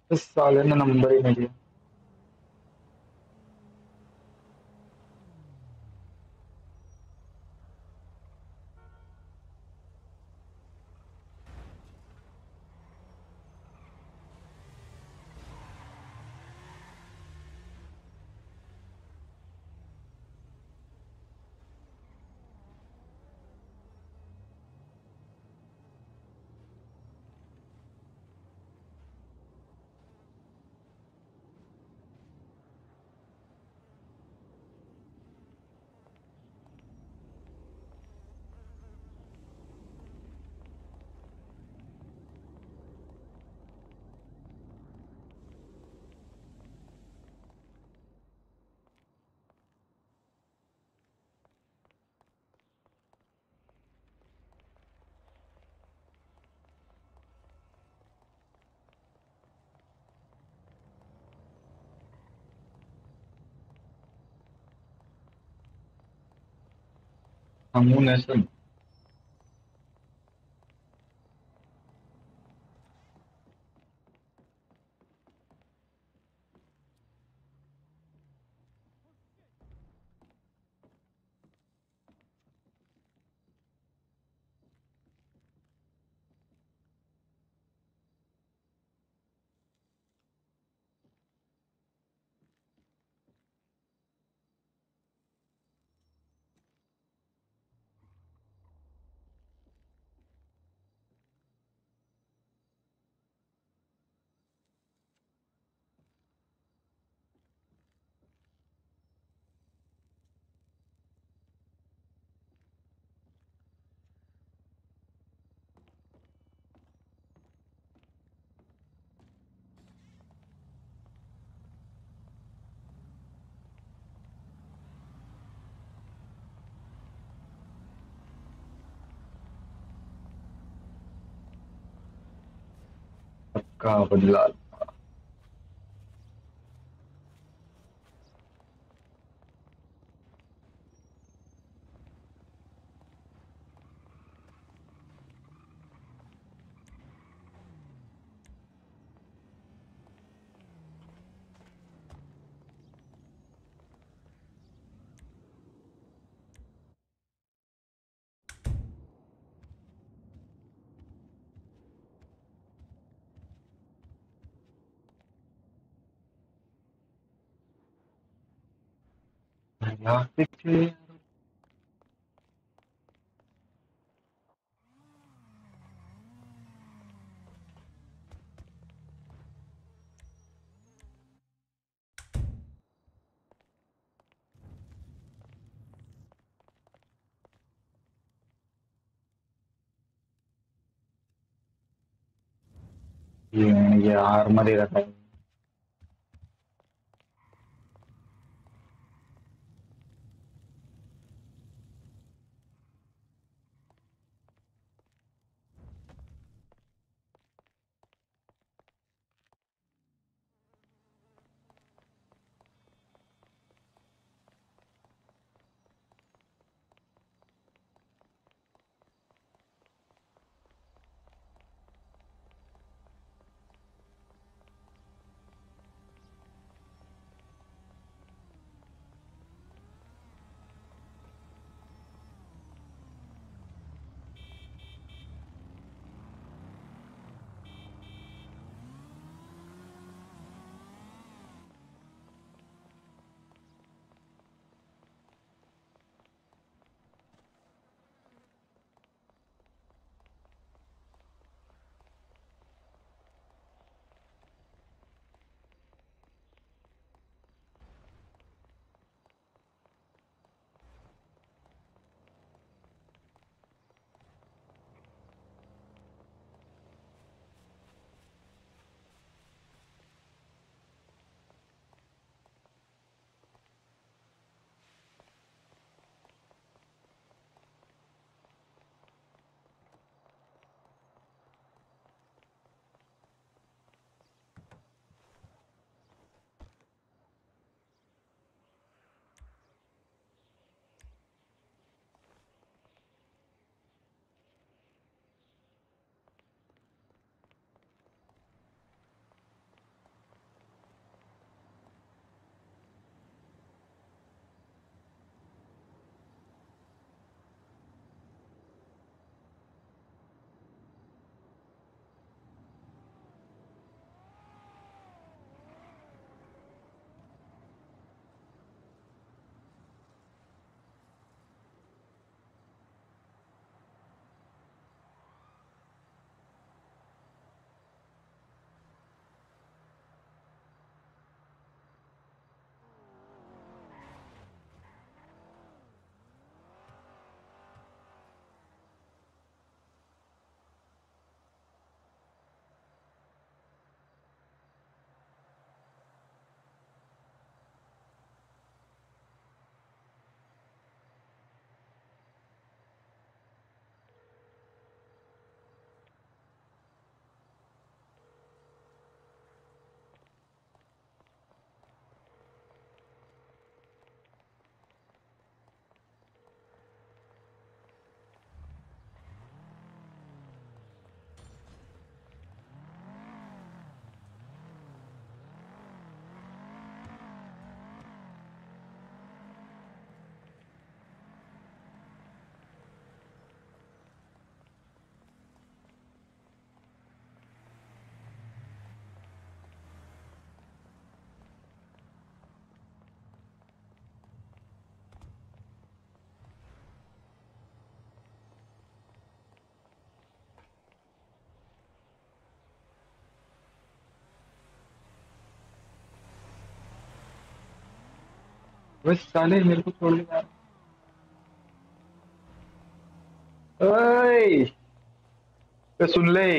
इस साले ने नंबर ही नहीं दिया। अमूनेशन। का बदला। यहाँ पीछे। ये आर्मर ही रखा है। बस साले मेरे को छोड़ के यार। ओए, तो सुन ले।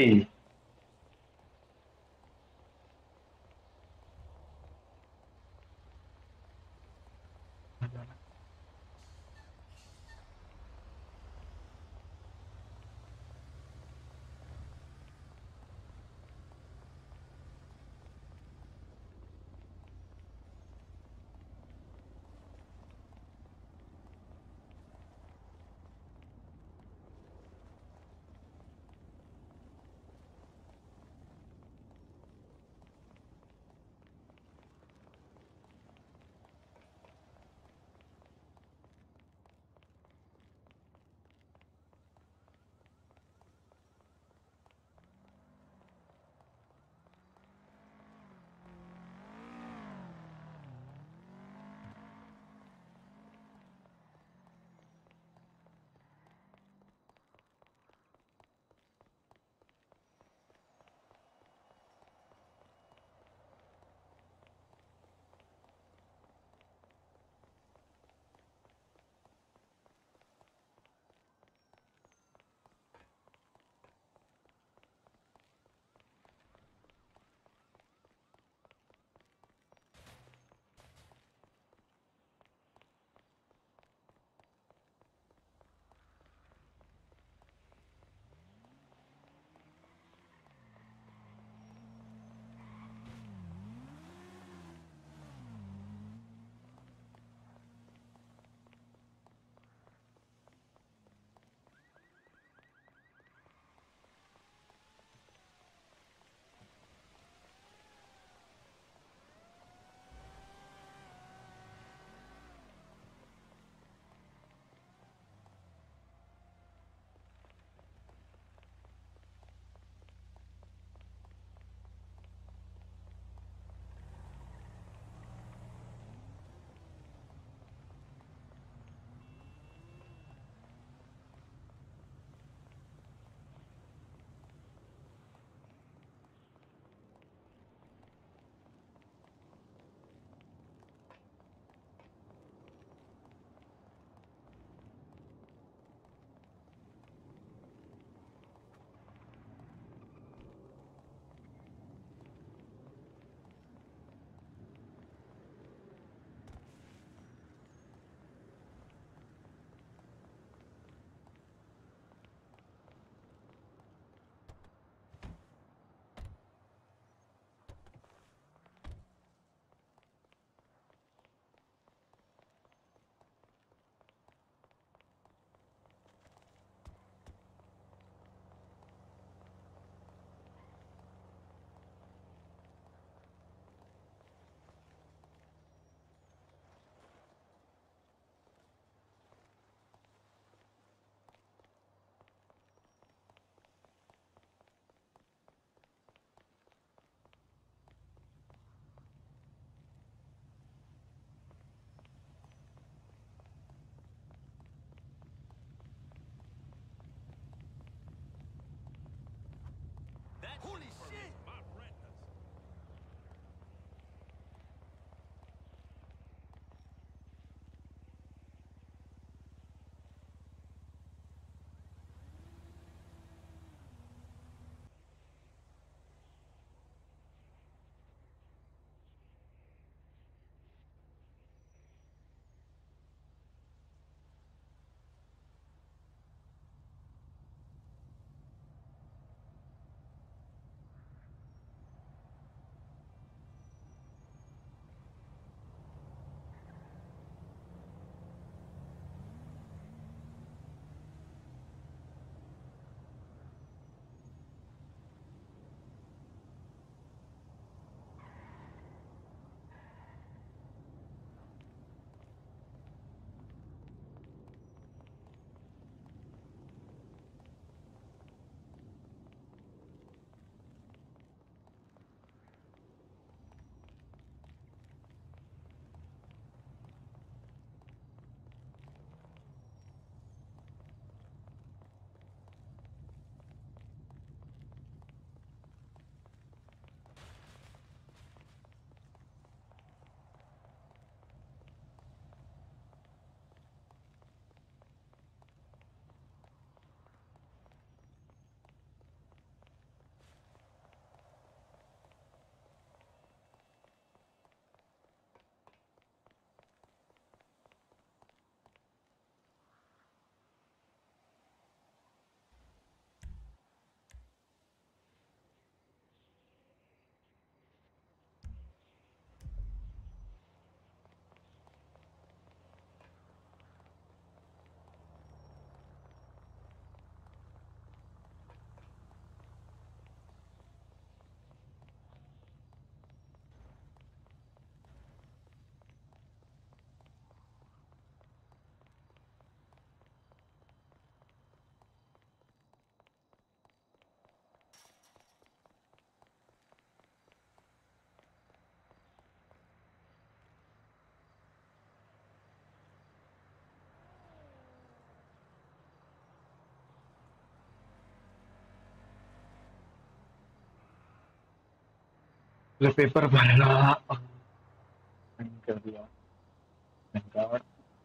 ले पेपर भरना नहीं कर दिया। Thank God.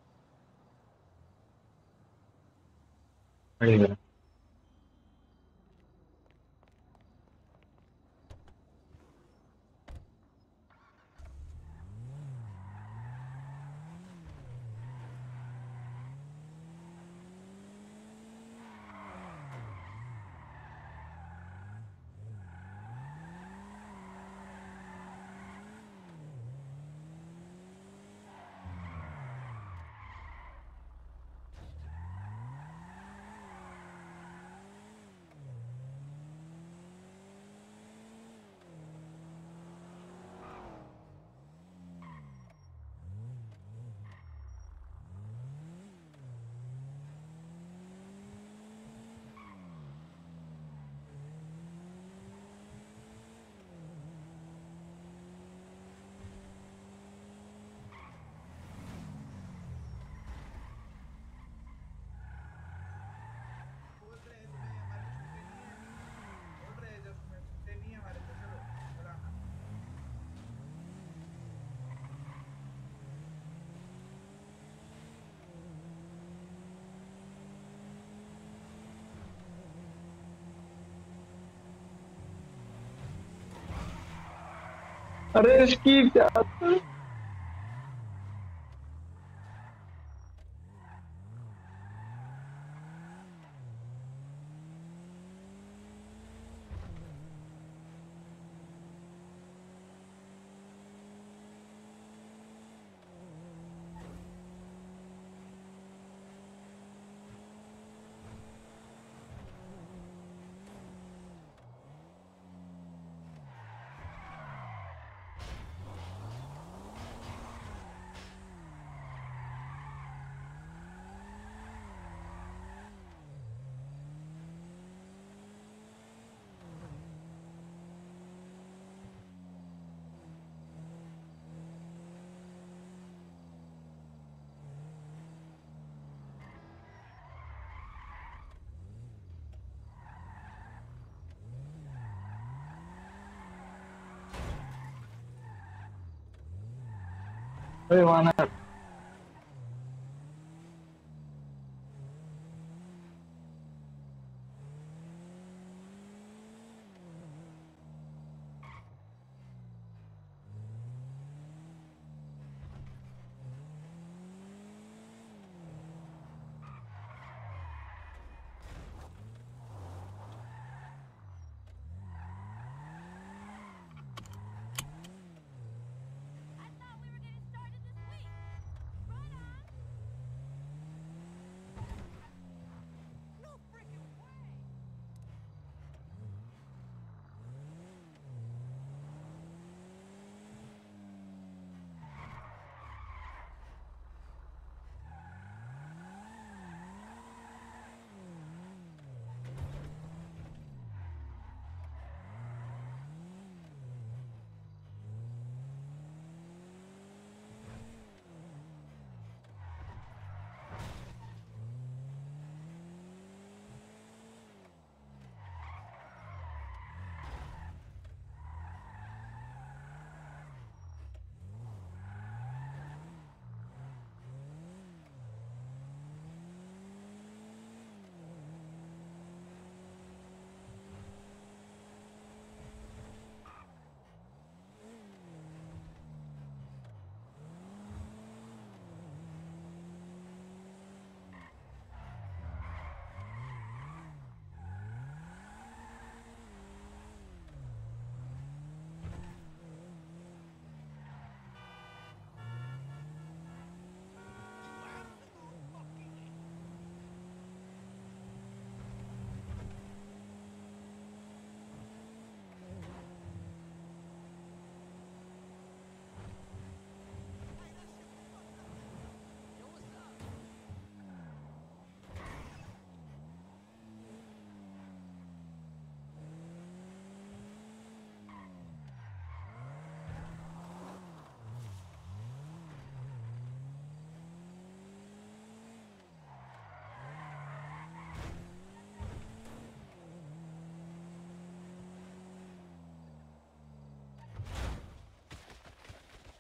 अरे यार। बोल रहे हैं तुम्हें हमारे में छूटे नहीं है। बोल रहे हैं जब तुम्हें छूटे नहीं है हमारे में, चलो बताना। अरे इसकी क्या। अरे वानर। I thought we were getting started this week.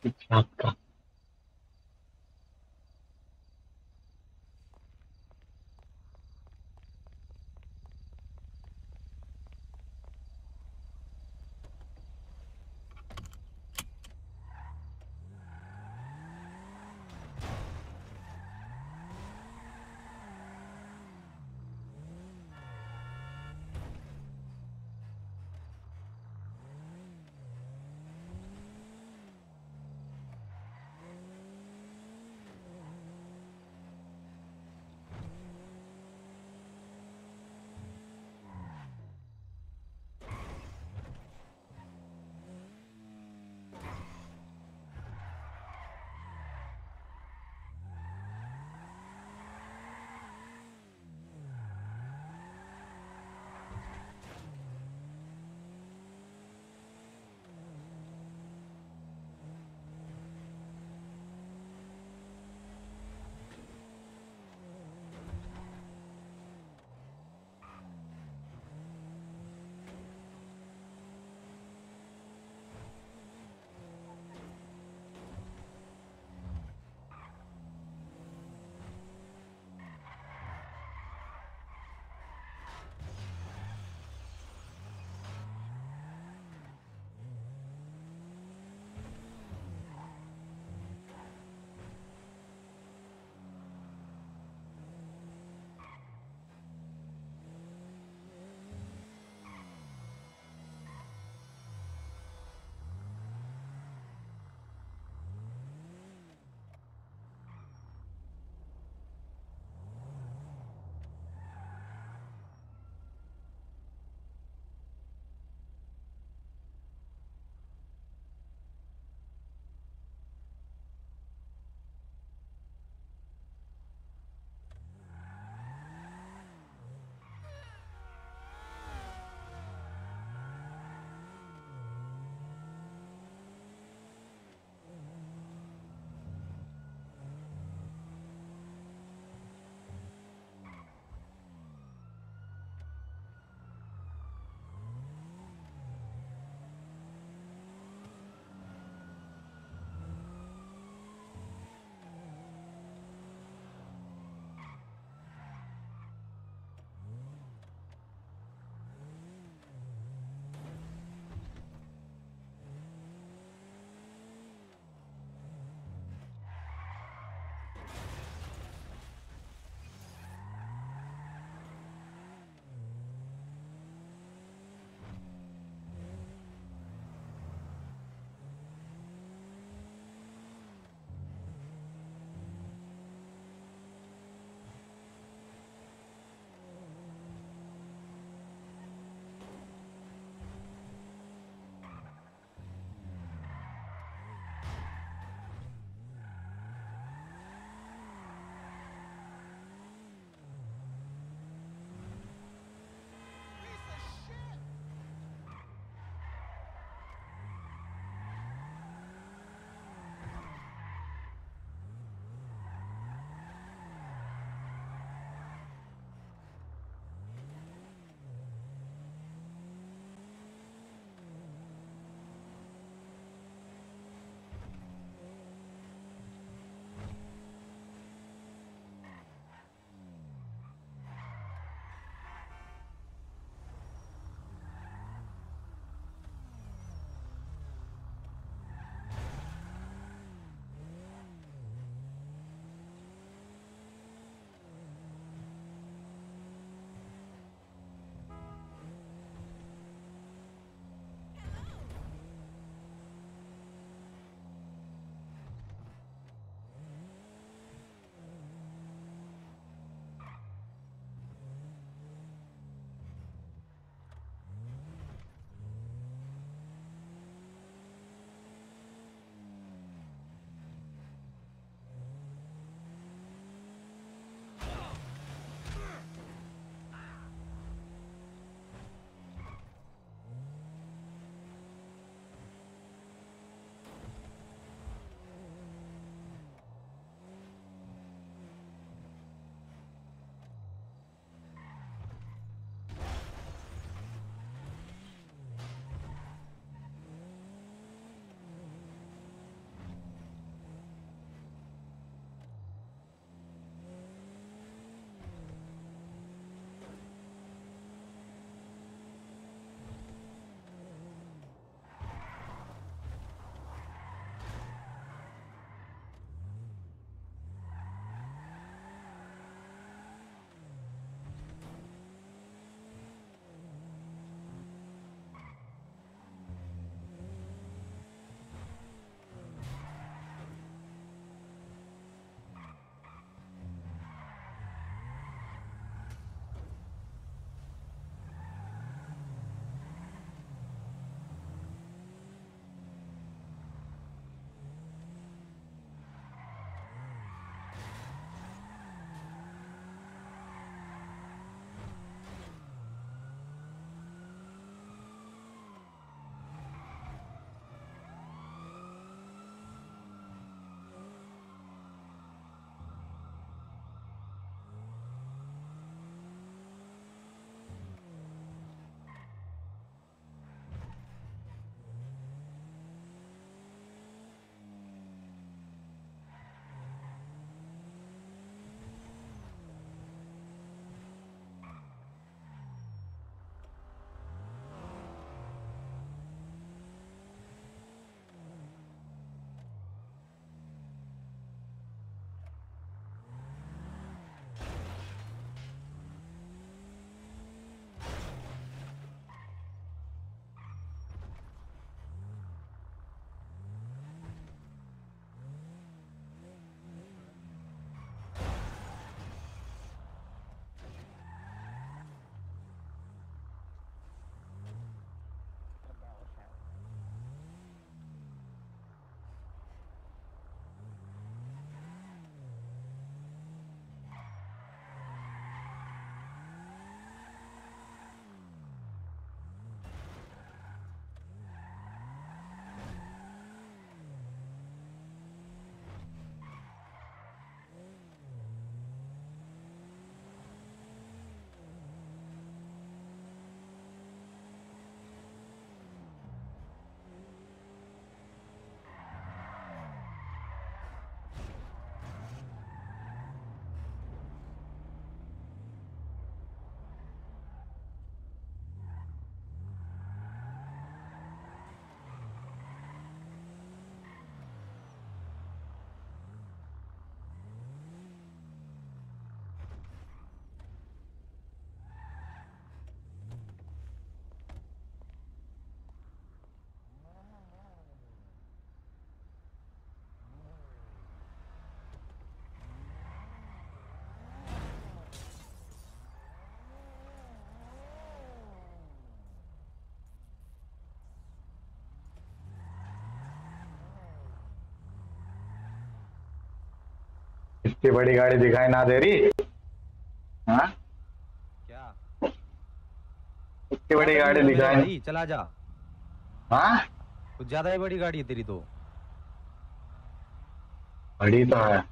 H. इतनी बड़ी गाड़ी दिखाई ना दे रही। हाँ, क्या इतनी बड़ी ज्यादा गाड़ी दूर है मेरे दिखाई। भाई, चला जा। हाँ, कुछ ज्यादा ही बड़ी गाड़ी है तेरी तो। बड़ी तो है।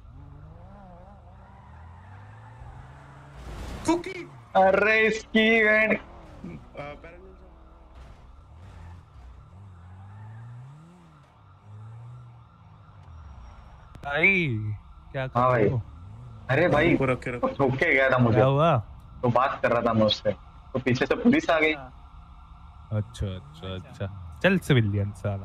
कुकी अरे इसकी बैंड। पैरेलल जा। भाई क्या कर हाँ रहे भाई। हो? अरे भाई, को रखे तो ठोक के गया था मुझे। क्या हुआ? तो बात कर रहा था मैं उससे, तो पीछे से पुलिस आ गई। अच्छा अच्छा अच्छा, चल सिविलियन साला।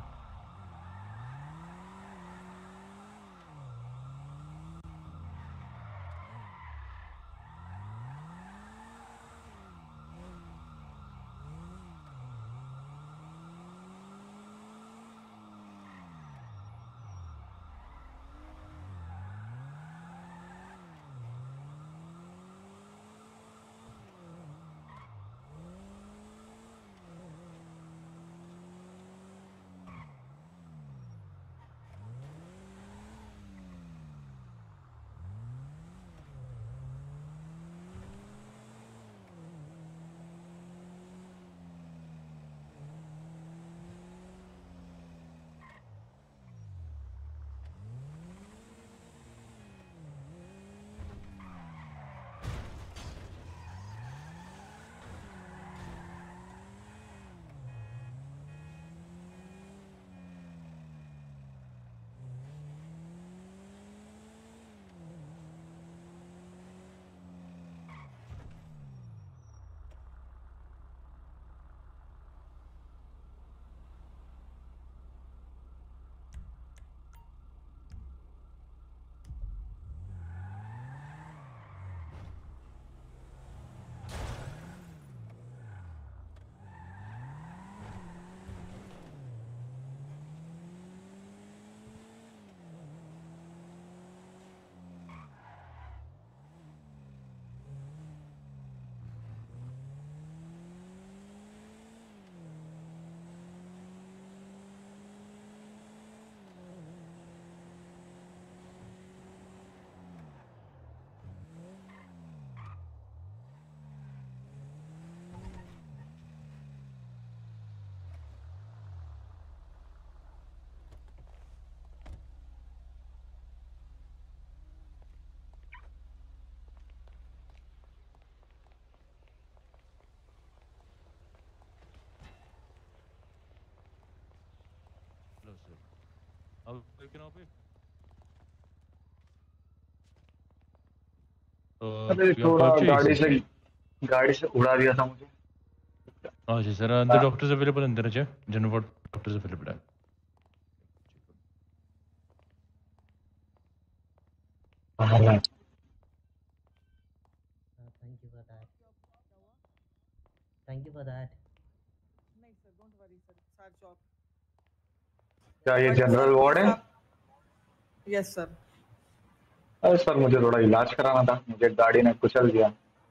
हेलो सर, अब लेकिन आप अरे यहाँ थोड़ा पहुंचे इसी। गाड़ी से उड़ा दिया था मुझे। हाँ जी सर, अंदर डॉक्टर्स अवेलेबल अंदर है, जनरल वार्ड डॉक्टर्स अवेलेबल है। हाँ, Thank you for that. Thank you for that. नहीं sir, don't worry sir, sir चौक। क्या ये but general sir ward please है? आप, यस सर। अरे सर, मुझे थोड़ा इलाज कराना था, मुझे गाड़ी ने कुचल दिया।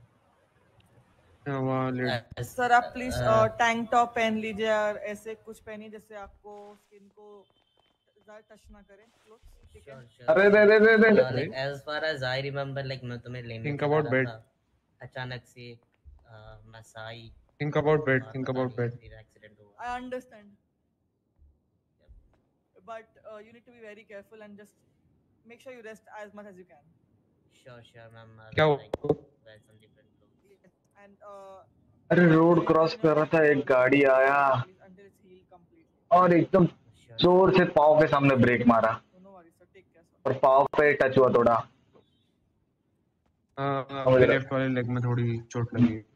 वहाँ लेट सर आप प्लीज टैंक टॉप पहन लीजिए और ऐसे कुछ पहनिए जिससे आपको स्किन को ज्यादा टच ना करे क्लोथ्स, ठीक है? Sure, sure. अरे दे दे दे दे। Like as far as I remember, like मैं तुम्हें लेने Think चला about रहा bed. था, अचानक से मसाई थिंक अबाउट बेड, और थिंक पता अबाउट नहीं बेड। फिर एक्सीडेंट हुआ। I understand, but you need to be very careful and just make sure you rest as much as you can. Sure, sure, ma'am. क्या I'll हुआ? like wear some different clothes. Yes, and अरे don't road go cross on कर your रहा था, एक right गाड़ी leg आया please, until it's healed completely. और एकदम Sure, जोर से पाँव के सामने ब्रेक मारा So no worries, sir. Take care, sir. और पाँव पे टच हुआ थोड़ा। हाँ, समझ आपके रहे? लेफ्ट वाले लेग में थोड़ी चोट लगी है।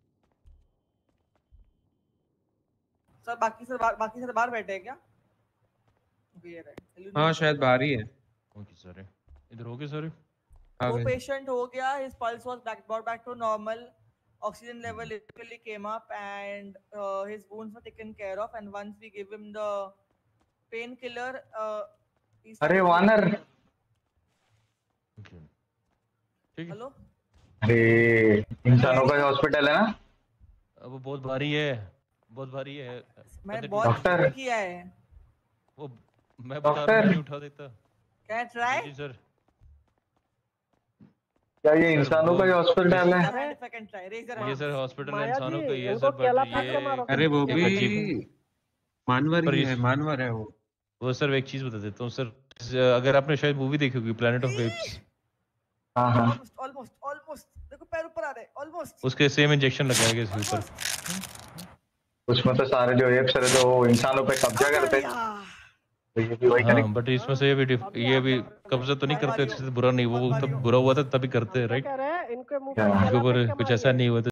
सर बाकी सर बाहर बैठे हैं क्या? Okay, ये रहे। हाँ, शायद बाहर ही है। ओके सर, इधर हो गए सर। आ वो गए। पेशेंट हो गया, his pulse was brought back to normal, oxygen level literally came up and his wounds were taken care of, and once we give him the painkiller, he अरे started वानर, okay, ठीक है। Hello, अरे इंसानों का hospital है ना? अब वो बहुत भारी है, बहुत भारी है। मैंने अंदर बहुत डॉक्टर। check किया है। वो मैं बता रहा हूँ, मैं डॉक्टर। नहीं उठा देता। Can I जी try? जी सर। क्या ये इंसानों का ही हॉस्पिटल है? If I can try, raise your ये hand. सर हॉस्पिटल माया इंसानों जी, का ही है उनको सर, केला बट फेंक के मारो। ये अरे वो एक भी अजीब मानवर पर ही इस- है, मानवर है वो। वो सर एक चीज बता देता हूँ सर, अगर आपने शायद मूवी देखी होगी प्लेनेट ऑफ एप्स, हाँ हाँ Almost. देखो पैर ऊपर आ रहे हैं. Almost. उसके सेम इंजेक्शन लगाया गया इसके ऊपर। उसमें तो सारे जो एप्स रहते वो इंसानों पे कब्जा करते हैं। तो ये भी वही करेंगे। हाँ बट इसमें से ये भी कब्जा तो नहीं करते, अच्छे से बुरा नहीं, वो तब बुरा हुआ था तभी करते हैं, राइट? कह रहे हैं इनके मुंह पे क्या? केला इनके ऊपर फेंक के कुछ मारेंगे। ऐसा नहीं हुआ था।